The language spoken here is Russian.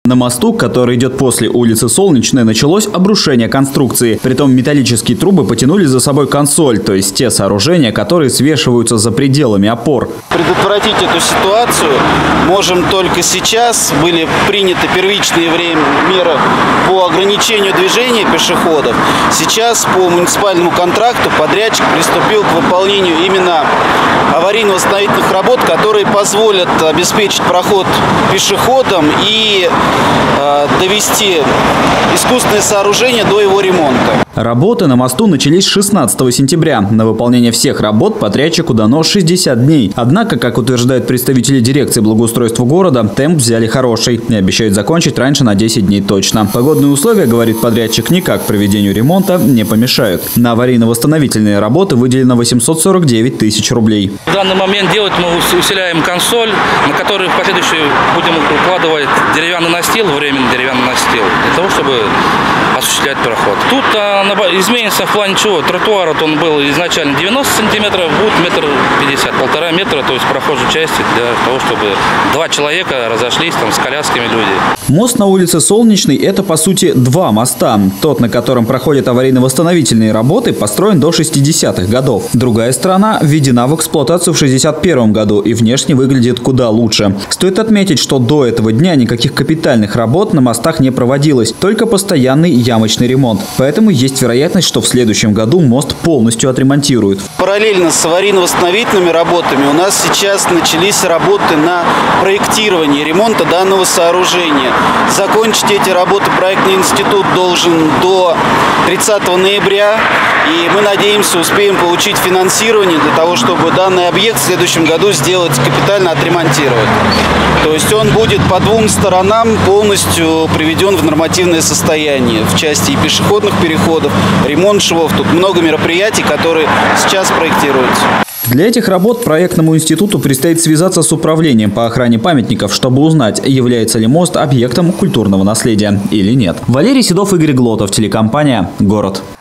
На мосту, который идет после улицы Солнечной, началось обрушение конструкции. Притом металлические трубы потянули за собой консоль, то есть те сооружения, которые свешиваются за пределами опор. Предотвратить эту ситуацию можем только сейчас. Были приняты первичные меры по ограничению движения пешеходов. Сейчас по муниципальному контракту подрядчик приступил к выполнению именно аварийно-восстановительных работ, которые позволят обеспечить проход пешеходам и довести искусственное сооружение до его ремонта. Работы на мосту начались 16 сентября. На выполнение всех работ подрядчику дано 60 дней. Однако, как утверждают представители дирекции благоустройства города, темп взяли хороший и обещают закончить раньше на 10 дней точно. Погодные условия, говорит подрядчик, никак проведению ремонта не помешают. На аварийно-восстановительные работы выделено 849 тысяч рублей. В данный момент делать мы усиляем консоль, на которую в последующем будем укладывать деревянный настил, временный деревянный настил, для того, чтобы осуществлять проход. Тут изменится в плане чего? Тротуар он был изначально 90 сантиметров, будет 1,50 м, 1,5 метра, то есть прохожей части для того, чтобы два человека разошлись там с колясками люди. Мост на улице Солнечной – это, по сути, два моста. Тот, на котором проходят аварийно-восстановительные работы, построен до 60-х годов. Другая сторона введена в эксплуатацию в 61 году и внешне выглядит куда лучше. Стоит отметить, что до этого дня никаких капитальных работ на мостах не проводилось, только постоянный ямочный ремонт. Поэтому есть вероятность, что в следующем году мост полностью отремонтируют. Параллельно с аварийно-восстановительными работами у нас сейчас начались работы на проектирование ремонта данного сооружения. Закончить эти работы проектный институт должен до 30 ноября. И мы надеемся, успеем получить финансирование для того, чтобы данный объект в следующем году сделать капитально отремонтировать. То есть он будет по двум сторонам полностью приведен в нормативное состояние. В части и пешеходных переходов, ремонт швов. Тут много мероприятий, которые сейчас проектируются. Для этих работ проектному институту предстоит связаться с управлением по охране памятников, чтобы узнать, является ли мост объектом культурного наследия или нет. Валерий Седов, Игорь Глотов, телекомпания «Город».